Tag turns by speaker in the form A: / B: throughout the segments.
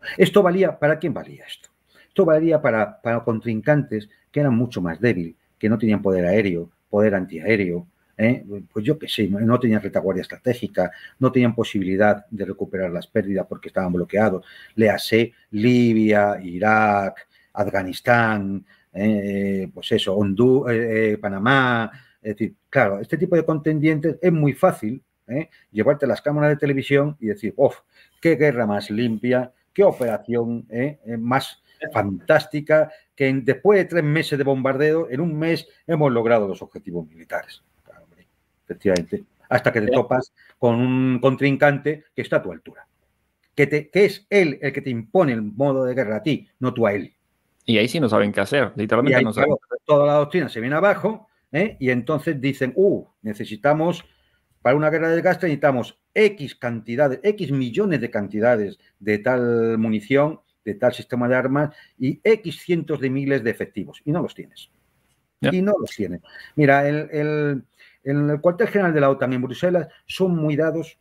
A: Esto valía, ¿para quién valía esto? Esto valía para contrincantes que eran mucho más débiles, que no tenían poder aéreo, poder antiaéreo, pues yo qué sé, no tenían retaguardia estratégica, no tenían posibilidad de recuperar las pérdidas porque estaban bloqueados. Léase Libia, Irak, Afganistán, pues eso, Honduras, Panamá. Es decir, claro, este tipo de contendientes es muy fácil llevarte a las cámaras de televisión y decir, ¡oh, qué guerra más limpia! Qué operación más fantástica, que después de 3 meses de bombardeo, en un mes hemos logrado los objetivos militares. Claro, hombre, efectivamente. Hasta que te topas con un contrincante que está a tu altura. Que es él el que te impone el modo de guerra a ti, no tú a él.
B: Y ahí sí no saben qué hacer, literalmente
A: ahí,
B: no saben.
A: Claro, toda la doctrina se viene abajo y entonces dicen, necesitamos, para una guerra de desgaste necesitamos X cantidades, X millones de cantidades de tal munición, de tal sistema de armas y X cientos de miles de efectivos. Y no los tienes. Y no los tienes. Mira, en el cuartel general de la OTAN en Bruselas son muy dados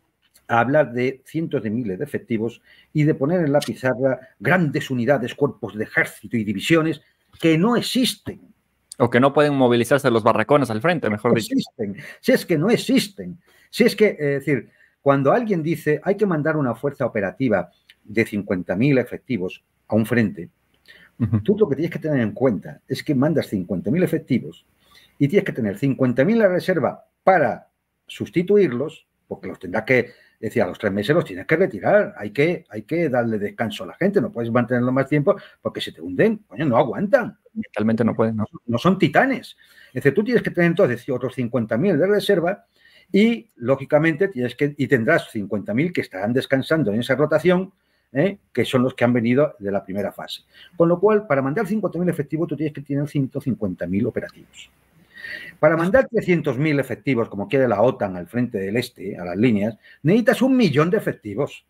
A: a hablar de cientos de miles de efectivos y de poner en la pizarra grandes unidades, cuerpos de ejército y divisiones que no existen.
B: O que no pueden movilizarse los barracones al frente, mejor dicho.
A: No existen. Si es que no existen. Si es que, es decir, cuando alguien dice hay que mandar una fuerza operativa de 50.000 efectivos a un frente, tú lo que tienes que tener en cuenta es que mandas 50.000 efectivos y tienes que tener 50.000 en la reserva para sustituirlos, porque los tendrás que, decía, a los 3 meses los tienes que retirar, hay que darle descanso a la gente, no puedes mantenerlo más tiempo porque se te hunden, coño, no aguantan.
B: Mentalmente no pueden, ¿no?
A: No son titanes. Es decir, tú tienes que tener entonces otros 50.000 de reserva y, lógicamente, tendrás 50.000 que estarán descansando en esa rotación, que son los que han venido de la primera fase. Con lo cual, para mandar 50.000 efectivos, tú tienes que tener 150.000 operativos. Para mandar 300.000 efectivos, como quiere la OTAN al frente del este, a las líneas, necesitas 1.000.000 de efectivos.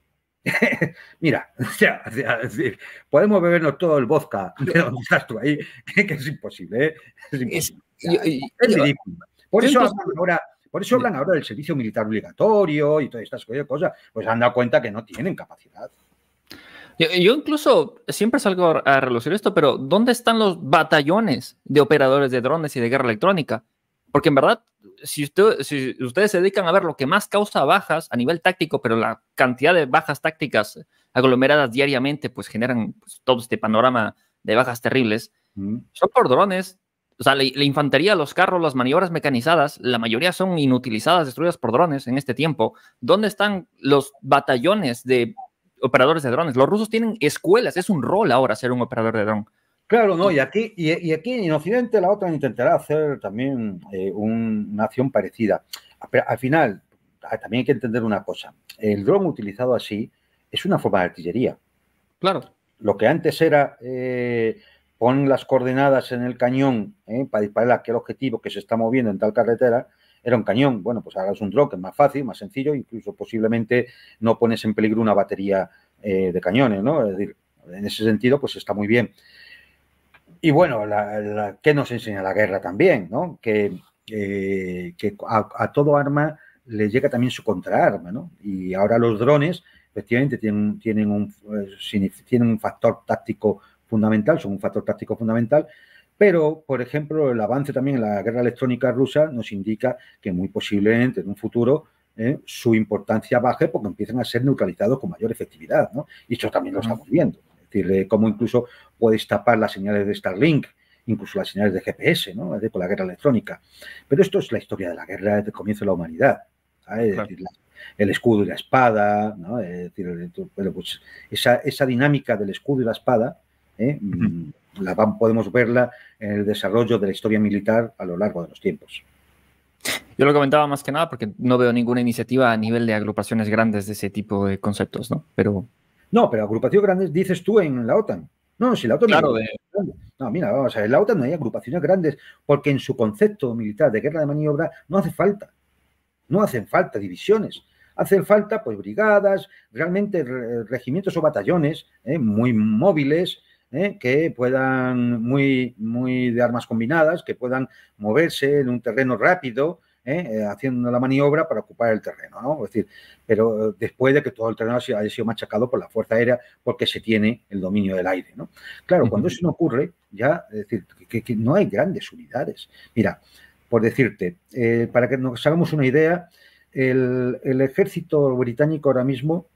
A: Mira, podemos bebernos todo el vodka de donde estás tú ahí, que es imposible, ¿eh? Es imposible. Es ridículo. Por eso hablan ahora del servicio militar obligatorio y todas estas cosas, pues han dado cuenta que no tienen capacidad.
B: Yo incluso siempre salgo a relucir esto, pero ¿dónde están los batallones de operadores de drones y de guerra electrónica? Porque en verdad, si ustedes se dedican a ver lo que más causa bajas a nivel táctico, pero la cantidad de bajas tácticas aglomeradas diariamente, pues generan todo este panorama de bajas terribles, son por drones. O sea, la infantería, los carros, las maniobras mecanizadas, la mayoría son inutilizadas, destruidas por drones en este tiempo. ¿Dónde están los batallones de operadores de drones? Los rusos tienen escuelas, es un rol ahora ser un operador de dron.
A: Claro, no, y aquí en Occidente la OTAN intentará hacer también una acción parecida. Pero al final, también hay que entender una cosa. El dron utilizado así es una forma de artillería.
B: Claro.
A: Lo que antes era pon las coordenadas en el cañón para disparar a aquel objetivo que se está moviendo en tal carretera, era un cañón. Bueno, pues ahora es un dron que es más fácil, más sencillo, incluso posiblemente no pones en peligro una batería de cañones, ¿no? Es decir, en ese sentido, pues está muy bien. Y bueno, ¿qué nos enseña la guerra también? ¿No? Que a todo arma le llega también su contraarma, ¿no? Y ahora los drones, efectivamente, tienen un factor táctico fundamental, son un factor táctico fundamental, pero, por ejemplo, el avance también en la guerra electrónica rusa nos indica que muy posiblemente en un futuro su importancia baje porque empiezan a ser neutralizados con mayor efectividad, ¿no? Y eso también lo estamos viendo. Decir, cómo incluso puedes tapar las señales de Starlink, incluso las señales de GPS, ¿no? Con la guerra electrónica. Pero esto es la historia de la guerra desde el comienzo de la humanidad. ¿Sabes? Claro. Es decir, el escudo y la espada, ¿no? Es decir, pues esa dinámica del escudo y la espada, podemos verla en el desarrollo de la historia militar a lo largo de los tiempos.
B: Yo lo comentaba más que nada porque no veo ninguna iniciativa a nivel de agrupaciones grandes de ese tipo de conceptos, ¿no?
A: No, pero agrupaciones grandes dices tú en la OTAN. No, si la OTAN
B: claro,
A: no, mira, vamos a ver, en la OTAN no hay agrupaciones grandes porque en su concepto militar de guerra de maniobra no hace falta. No hacen falta divisiones. Hacen falta, pues, brigadas, realmente regimientos o batallones muy móviles, que puedan, muy de armas combinadas, que puedan moverse en un terreno rápido, haciendo la maniobra para ocupar el terreno, ¿no? Es decir, pero después de que todo el terreno haya sido machacado por la Fuerza Aérea porque se tiene el dominio del aire, ¿no? Claro, cuando eso no ocurre, ya, es decir, que no hay grandes unidades. Mira, por decirte, para que nos hagamos una idea, el ejército británico ahora mismo,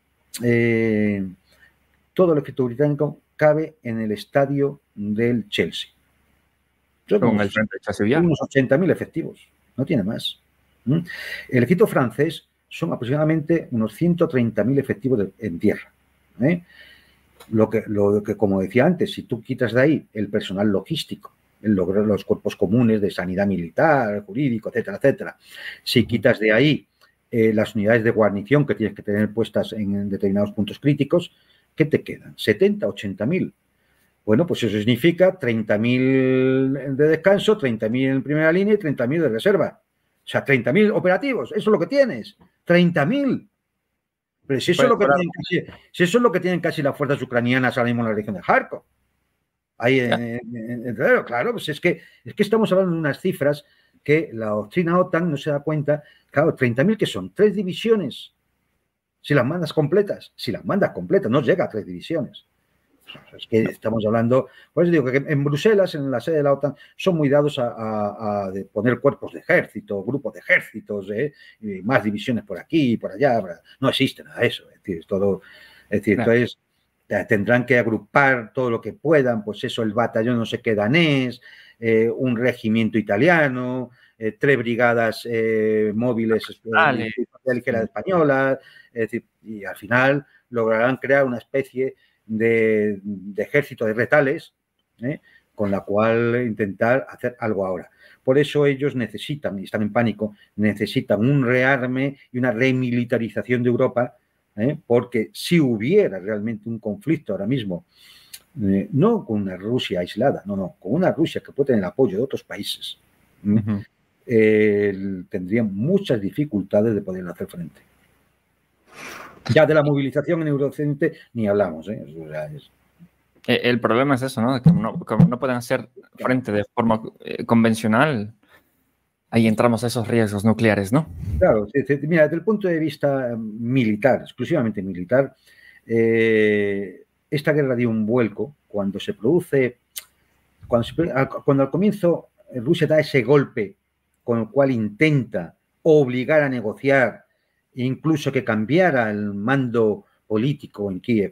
A: todo el ejército británico cabe en el estadio del Chelsea.
B: Con el frente de
A: unos 80.000 efectivos, no tiene más. El ejército francés son aproximadamente unos 130.000 efectivos en tierra. Lo que, como decía antes, si tú quitas de ahí el personal logístico, los cuerpos comunes de sanidad militar, jurídico, etcétera, etcétera, si quitas de ahí las unidades de guarnición que tienes que tener puestas en determinados puntos críticos, ¿qué te quedan? 70, 80.000. Bueno, pues eso significa 30.000 de descanso, 30.000 en primera línea y 30.000 de reserva. O sea, 30.000 operativos, eso es lo que tienes. 30.000. Pero si eso, es lo que tienen casi, si eso es lo que tienen casi las fuerzas ucranianas ahora mismo en la región de Kharkov. Ahí, claro, pues es que estamos hablando de unas cifras que la doctrina OTAN no se da cuenta. Claro, 30.000 que son 3 divisiones. Si las mandas completas, no llega a 3 divisiones. Es que estamos hablando, pues digo que en Bruselas, en la sede de la OTAN, son muy dados a poner cuerpos de ejército, grupos de ejércitos, y más divisiones por aquí y por allá. No existe nada de eso. Es decir, todo, claro. Entonces tendrán que agrupar todo lo que puedan, pues eso, el batallón no sé qué danés, un regimiento italiano, 3 brigadas móviles ligeras españolas, es decir, y al final lograrán crear una especie de ejército de retales, con la cual intentar hacer algo ahora. Por eso ellos necesitan, y están en pánico, necesitan un rearme y una remilitarización de Europa, porque si hubiera realmente un conflicto ahora mismo, no con una Rusia aislada, no, con una Rusia que puede tener el apoyo de otros países, tendrían muchas dificultades de poder hacer frente. Ya de la movilización en Eurocente ni hablamos.
B: El problema es eso, ¿no? Que no pueden hacer frente de forma convencional. Ahí entramos a esos riesgos nucleares, ¿no?
A: Claro, mira, desde el punto de vista militar, exclusivamente militar, esta guerra dio un vuelco cuando se produce, cuando al comienzo Rusia da ese golpe con el cual intenta obligar a negociar, incluso que cambiara el mando político en Kiev,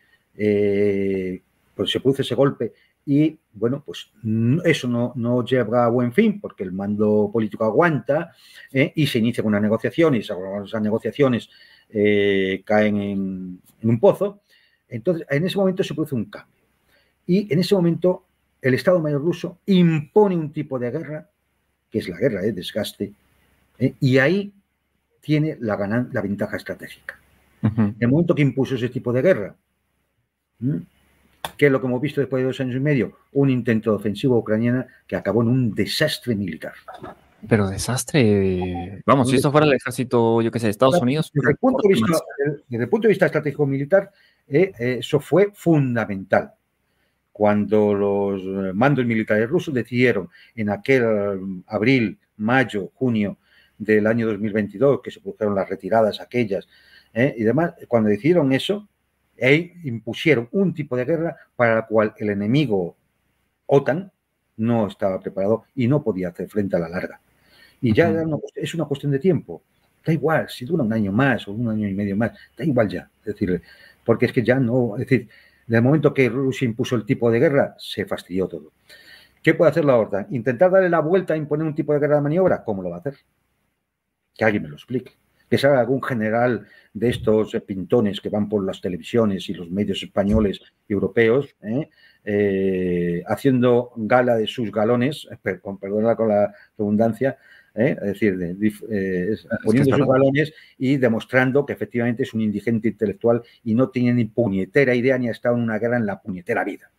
A: pues se produce ese golpe y, bueno, pues eso no lleva a buen fin porque el mando político aguanta y se inicia con una negociación y esas negociaciones caen en un pozo. Entonces, en ese momento se produce un cambio y en ese momento el Estado Mayor ruso impone un tipo de guerra, que es la guerra de desgaste, y ahí tiene la ventaja estratégica. El momento que impuso ese tipo de guerra, que es lo que hemos visto después de 2 años y medio, un intento de ofensiva ucraniana que acabó en un desastre militar.
B: Pero desastre, vamos, si esto fuera el ejército, yo qué sé, de Estados Unidos.
A: Desde el punto de vista estratégico militar, eso fue fundamental. Cuando los mandos militares rusos decidieron en aquel abril, mayo, junio del año 2022, que se produjeron las retiradas aquellas y demás, cuando decidieron eso, impusieron un tipo de guerra para el cual el enemigo OTAN no estaba preparado y no podía hacer frente a la larga. Y ya es una cuestión de tiempo. Da igual, si dura un año más o un año y medio más, da igual ya. Es decir, porque es que ya no, es decir, desde el momento que Rusia impuso el tipo de guerra, se fastidió todo. ¿Qué puede hacer la OTAN? ¿Intentar darle la vuelta a imponer un tipo de guerra de maniobra? ¿Cómo lo va a hacer? Que alguien me lo explique. Que salga algún general de estos pintones que van por las televisiones y los medios españoles y europeos, haciendo gala de sus galones, perdona con la redundancia, es decir, poniendo sus galones y demostrando que efectivamente es un indigente intelectual y no tiene ni puñetera idea ni ha estado en una guerra en la puñetera vida.